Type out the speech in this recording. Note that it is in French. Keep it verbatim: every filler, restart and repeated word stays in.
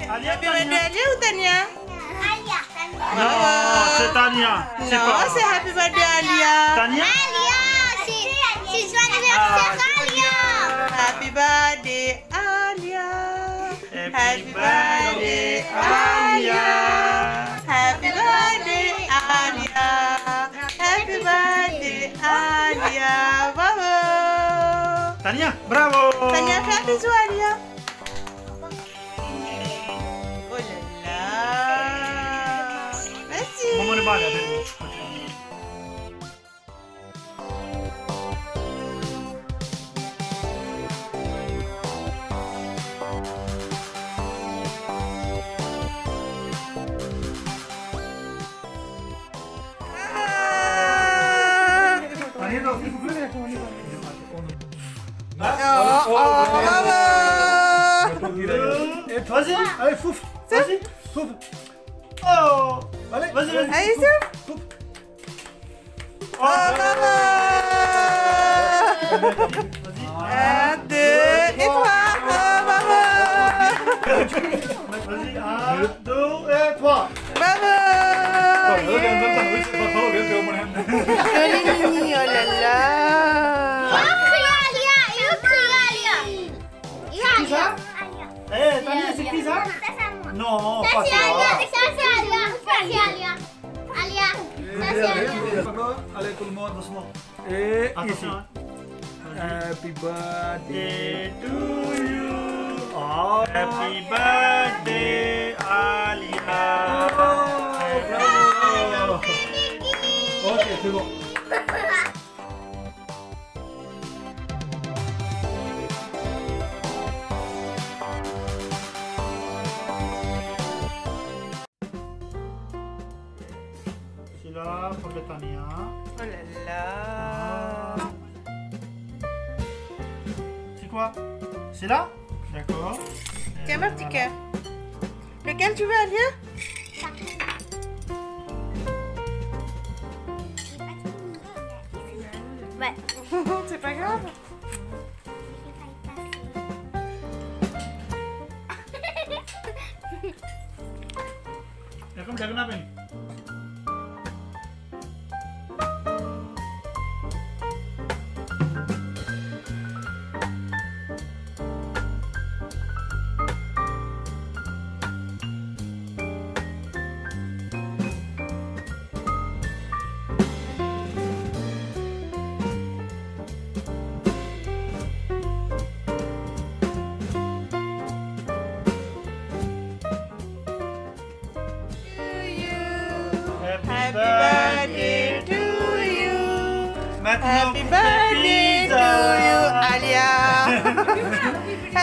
Happy birthday Alya ou Tanya? Alya. Oh, c'est Tanya. Non, c'est happy birthday Alya. Tanya? Alya, c'est son anniversaire Alya. Happy birthday Alya. Happy birthday, Alya. Happy birthday Alya. Happy birthday Alya. Bravo. Tanya, bravo. Tanya, fais un bisou Alya. Oh là là. Merci. Maman ne parle pas. Oh, oh, bravo. Vas-y, allez, fouf. Vas-y, fouf. Oh, allez, vas-y, vas-y. Allez, souffle. Oh, bravo. Un, deux, et trois. Oh, bravo. Vas-y, un, deux, et trois. Bravo. Joli Mimi, oh là là. Eh, Tanya, c'est qui ça? Non, pas C'est ça. Alya, ça c'est Alya, ça c'est Alya. Alya, ça c'est Alya. Allez, tout le monde, doucement. Et Attention, hein. Happy birthday. Birthday to you. Oh, happy birthday, Alya. Bravo. Ok, c'est bon. Celui-là pour le Tanya. Oh là là. C'est quoi? C'est là? D'accord. Tiens ma petit cœur. Lequel tu veux Alya? Ouais. C'est pas grave. Ya kamu udah kenapa nih? Happy birthday to you. Maintenant, Happy coupe birthday les to you, pizzas. Alya.